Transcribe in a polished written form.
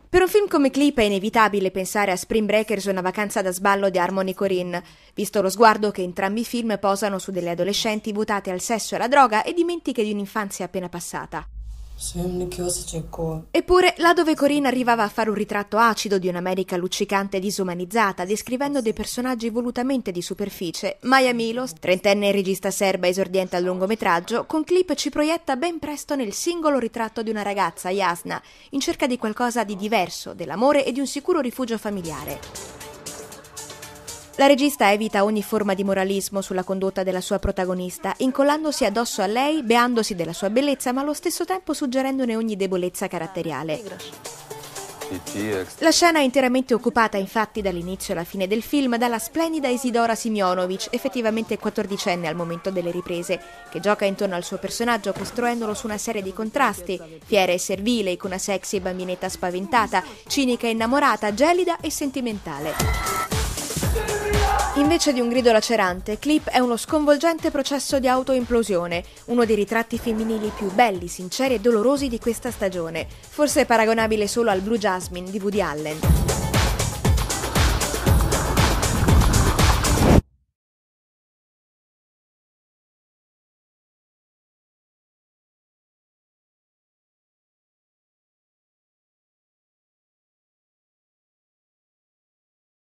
Per un film come Clip è inevitabile pensare a Spring Breakers, una vacanza da sballo di Harmony Korine, visto lo sguardo che entrambi i film posano su delle adolescenti votate al sesso e alla droga e dimentiche di un'infanzia appena passata. Eppure, là dove Korine arrivava a fare un ritratto acido di un'America luccicante e disumanizzata, descrivendo dei personaggi volutamente di superficie, Maja Milos, trentenne regista serba esordiente al lungometraggio, con Clip ci proietta ben presto nel singolo ritratto di una ragazza, Jasna, in cerca di qualcosa di diverso, dell'amore e di un sicuro rifugio familiare. La regista evita ogni forma di moralismo sulla condotta della sua protagonista, incollandosi addosso a lei, beandosi della sua bellezza, ma allo stesso tempo suggerendone ogni debolezza caratteriale. La scena è interamente occupata, infatti, dall'inizio alla fine del film, dalla splendida Isidora Simjonovic, effettivamente 14enne al momento delle riprese, che gioca intorno al suo personaggio costruendolo su una serie di contrasti: fiera e servile, con una sexy bambinetta spaventata, cinica e innamorata, gelida e sentimentale. Invece di un grido lacerante, Clip è uno sconvolgente processo di autoimplosione, uno dei ritratti femminili più belli, sinceri e dolorosi di questa stagione, forse paragonabile solo al Blue Jasmine di Woody Allen.